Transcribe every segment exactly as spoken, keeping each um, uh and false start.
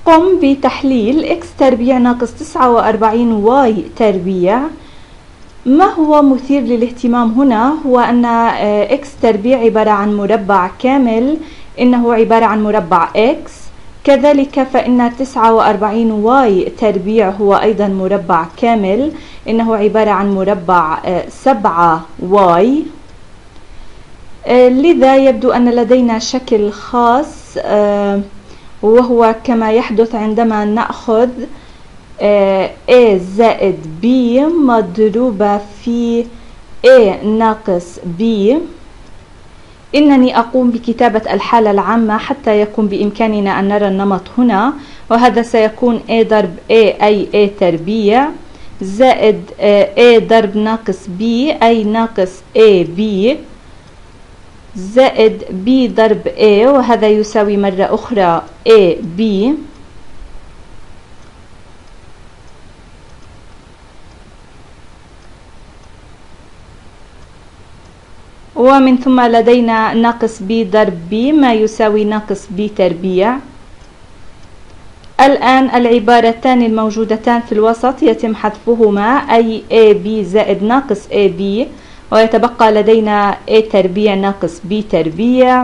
قم بتحليل x تربيع ناقص تسعة وأربعين y تربيع. ما هو مثير للاهتمام هنا هو أن x تربيع عبارة عن مربع كامل، إنه عبارة عن مربع x. كذلك فإن تسعة وأربعين y تربيع هو أيضا مربع كامل، إنه عبارة عن مربع سبعة y. لذا يبدو أن لدينا شكل خاص، وهو كما يحدث عندما نأخذ a زائد b مضروبة في a ناقص b. إنني أقوم بكتابة الحالة العامة حتى يكون بإمكاننا أن نرى النمط هنا، وهذا سيكون a ضرب a أي a تربيع زائد a ضرب ناقص b أي ناقص ab زائد b ضرب a، وهذا يساوي مرة أخرى ab. ومن ثم لدينا ناقص b ضرب b ما يساوي ناقص b تربيع. الآن العبارتان الموجودتان في الوسط يتم حذفهما، أي ab زائد ناقص ab، ويتبقى لدينا a تربيع ناقص b تربيع.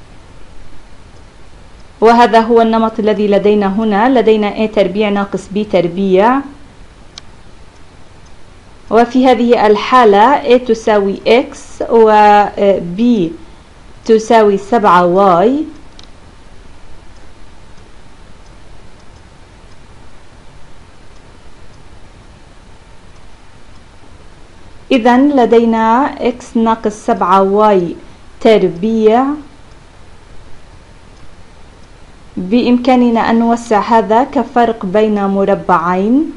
وهذا هو النمط الذي لدينا هنا، لدينا a تربيع ناقص b تربيع. وفي هذه الحالة a تساوي x و b تساوي سبعة y. إذن لدينا x ناقص سبعة y تربيع. بإمكاننا أن نوسع هذا كفرق بين مربعين،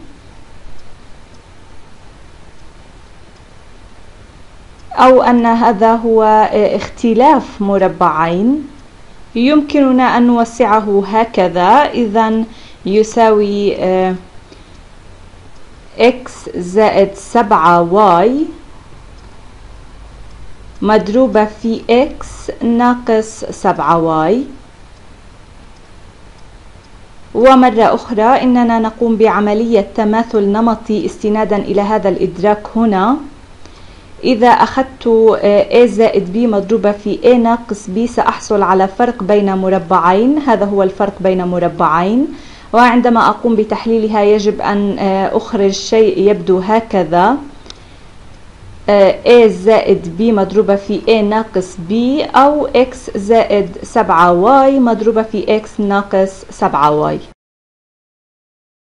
أو أن هذا هو اختلاف مربعين. يمكننا أن نوسعه هكذا، إذن يساوي x زائد سبعة y مضروبة في x ناقص سبعة y. ومرة أخرى إننا نقوم بعملية تماثل نمطي استنادا إلى هذا الإدراك هنا. إذا أخذت a زائد b مضروبة في a ناقص b سأحصل على فرق بين مربعين، هذا هو الفرق بين مربعين. وعندما أقوم بتحليلها يجب أن أخرج شيء يبدو هكذا، a زائد b مضروبة في a ناقص b، أو x زائد سبعة y مضروبة في x ناقص سبعة y.